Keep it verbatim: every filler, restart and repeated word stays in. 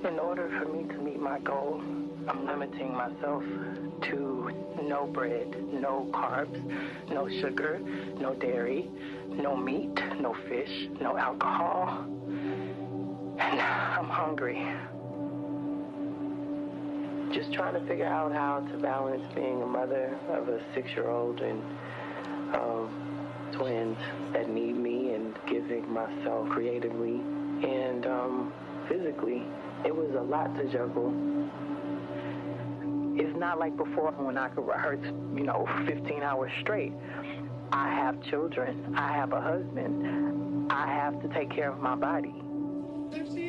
In order for me to meet my goal, I'm limiting myself to no bread, no carbs, no sugar, no dairy, no meat, no fish, no alcohol. And I'm hungry. Just trying to figure out how to balance being a mother of a six-year-old and um, twins that need me, and giving myself creatively and um, physically. It was a lot to juggle. It's not like before when I could rehearse, you know, fifteen hours straight. I have children. I have a husband. I have to take care of my body. There